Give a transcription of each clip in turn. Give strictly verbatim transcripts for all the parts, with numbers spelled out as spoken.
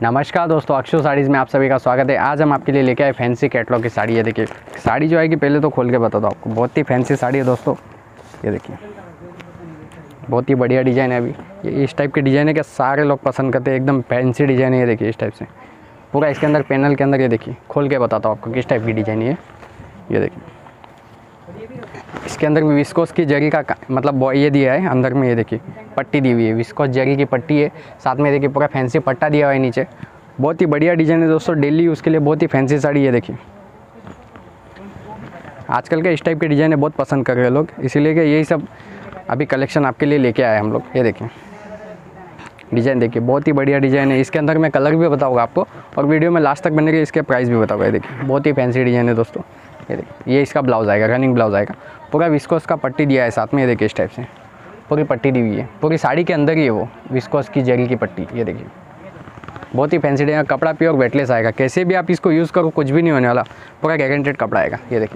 नमस्कार दोस्तों, अक्षु साड़ीज़ में आप सभी का स्वागत है। आज हम आपके लिए लेके आए फैंसी कैटलॉग की साड़ी। ये देखिए साड़ी जो आएगी पहले तो खोल के बता दो आपको, बहुत ही फैंसी साड़ी है दोस्तों। ये देखिए बहुत ही बढ़िया डिज़ाइन है। अभी ये इस टाइप के डिज़ाइन है कि सारे लोग पसंद करते हैं, एकदम फैंसी डिज़ाइन है। ये देखिए इस टाइप से पूरा इसके अंदर पैनल के अंदर, ये देखिए खोल के बताता हूँ आपको किस टाइप की डिज़ाइन है। ये देखिए इसके अंदर भी विस्कोस की जरी का मतलब ये दिया है अंदर में। ये देखिए पट्टी दी हुई है, विस्कोस जरी की पट्टी है, साथ में देखिए पूरा फैंसी पट्टा दिया हुआ है नीचे। बहुत ही बढ़िया डिज़ाइन है दोस्तों, डेली यूज़ के लिए बहुत ही फैंसी साड़ी है। देखिए आजकल के इस टाइप के डिज़ाइन बहुत पसंद कर रहे हैं लोग, इसीलिए कि यही सब अभी कलेक्शन आपके लिए लेके आए हम लोग। ये देखिए डिज़ाइन देखिए बहुत ही बढ़िया डिज़ाइन है। इसके अंदर मैं कलर भी बताऊँगा आपको और वीडियो में लास्ट तक बनेगा, इसके प्राइस भी बताऊँगा। ये देखिए बहुत ही फैंसी डिज़ाइन है दोस्तों। ये देखिए ये इसका ब्लाउज़ आएगा, रनिंग ब्लाउज़ आएगा, पूरा विस्कोस का पट्टी दिया है साथ में। ये देखिए इस टाइप से पूरी पट्टी दी हुई है, पूरी साड़ी के अंदर ही है वो विस्कोस की जरी की पट्टी। ये देखिए बहुत ही फैंसी डिज़ाइन, कपड़ा प्योर वेटलेस आएगा, कैसे भी आप इसको यूज़ करो कुछ भी नहीं होने वाला, पूरा गारंटेड कपड़ा आएगा। ये देखिए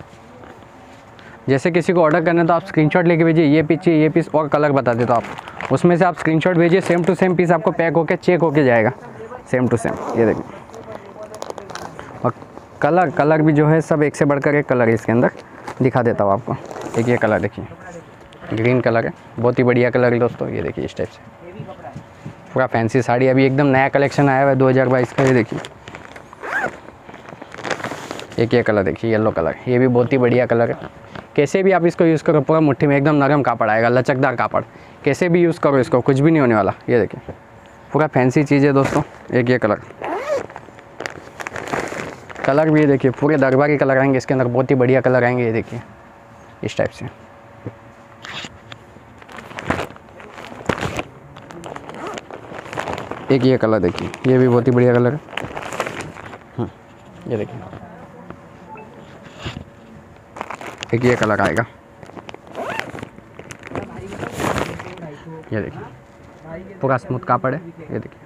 जैसे किसी को ऑर्डर करना है तो आप स्क्रीनशॉट लेके भेजिए, ये पीस चाहिए, ये पीस और कलर बता देता हूँ आप, उसमें से आप स्क्रीनशॉट भेजिए, सेम टू सेम पीस आपको पैक होकर चेक होके जाएगा, सेम टू सेम। ये देखिए और कलर कलर भी जो है सब एक से बढ़कर एक कलर है इसके अंदर, दिखा देता हूँ आपको। एक ये कलर देखिए ग्रीन कलर है, बहुत ही बढ़िया कलर है दोस्तों। ये देखिए इस टाइप से पूरा फैंसी साड़ी, अभी एकदम नया कलेक्शन आया हुआ है दो हज़ार बाईस का। ये देखिए एक ये कलर देखिए येलो कलर, ये भी बहुत ही बढ़िया कलर है। कैसे भी आप इसको यूज़ करो पूरा मुट्ठी में एकदम नरम कापड़ आएगा, लचकदार कापड़, कैसे भी यूज़ करो इसको कुछ भी नहीं होने वाला। ये देखिए पूरा फैंसी चीज़ है दोस्तों। एक ये कलर कलर भी देखिए पूरे दरबारी कलर आएंगे इसके अंदर, बहुत ही बढ़िया कलर आएंगे। ये देखिए इस टाइप से एक ये कलर देखिए, ये भी बहुत ही बढ़िया कलर है। ये देखिए एक ये कलर आएगा, ये देखिए पूरा स्मूथ कापड़ है। ये देखिए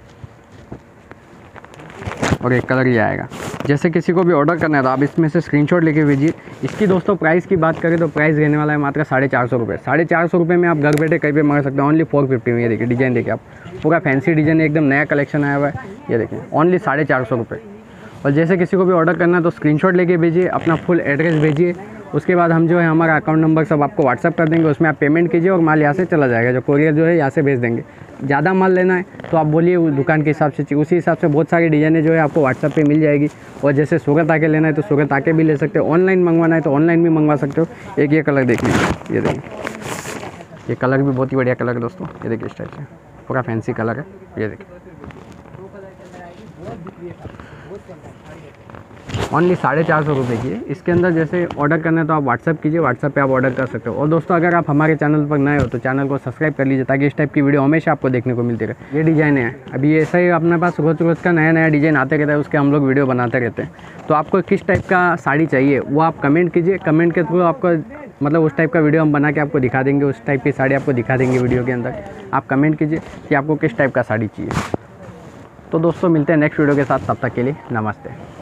और एक कलर ये आएगा। जैसे किसी को भी ऑर्डर करना है तो आप इसमें से स्क्रीनशॉट लेके भेजिए। इसकी दोस्तों प्राइस की बात करें तो प्राइस रहने वाला है मात्र साढ़े चार सौ रुपये। साढ़े चार सौ रुपये में आप घर बैठे कहीं पे मंगा सकते हैं, ओनली फोर फिफ्टी में। ये देखिए डिज़ाइन देखिए आप, पूरा फैंसी डिज़ाइन है, एकदम नया कलेक्शन आया हुआ है। ये देखिए ओनली साढ़े चार सौ रुपये। और जैसे किसी को भी ऑर्डर करना है तो स्क्रीनशॉट लेके भेजिए, अपना फुल एड्रेस भेजिए, उसके बाद हम जो है हमारा अकाउंट नंबर सब आपको व्हाट्सअप कर देंगे, उसमें आप पेमेंट कीजिए और माल यहाँ से चला जाएगा, जो कोरियर जो है यहाँ से भेज देंगे। ज़्यादा माल लेना है तो आप बोलिए उस दुकान के हिसाब से, उसी हिसाब से बहुत सारी डिज़ाइनें जो है आपको व्हाट्सअप पे मिल जाएगी। और जैसे सूरत आके लेना है तो सूरत आके भी ले सकते हो, ऑनलाइन मंगवाना है तो ऑनलाइन भी मंगवा सकते हो। एक ये कलर देख लीजिए, ये देखिए ये कलर भी बहुत ही बढ़िया कलर है दोस्तों। ये देखिए इस टाइप से पूरा फैंसी कलर है। ये देखिए ओनली साढ़े चार सौ रुपये की है। इसके अंदर जैसे ऑर्डर करना है तो आप व्हाट्सअप कीजिए, व्हाट्सअप पे आप ऑर्डर कर सकते हो। और दोस्तों अगर आप हमारे चैनल पर नए हो तो चैनल को सब्सक्राइब कर लीजिए, ताकि इस टाइप की वीडियो हमेशा आपको देखने को मिलती रहे। ये डिज़ाइन है, अभी ऐसा ही अपने पास रोज़ रोज़ का नया नया डिज़ाइन आते रहता है, उसके हम लोग वीडियो बनाते रहते हैं। तो आपको किस टाइप का साड़ी चाहिए वो आप कमेंट कीजिए, कमेंट के थ्रू आपको मतलब उस टाइप का वीडियो हम बना के आपको दिखा देंगे, उस टाइप की साड़ी आपको दिखा देंगे वीडियो के अंदर। आप कमेंट कीजिए कि आपको किस टाइप का साड़ी चाहिए। तो दोस्तों मिलते हैं नेक्स्ट वीडियो के साथ, तब तक के लिए नमस्ते।